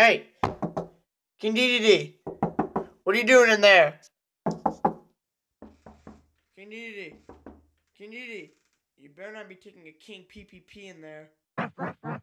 Hey, King DDD, what are you doing in there? King DDD, King DDD, you better not be taking a King PPP in there.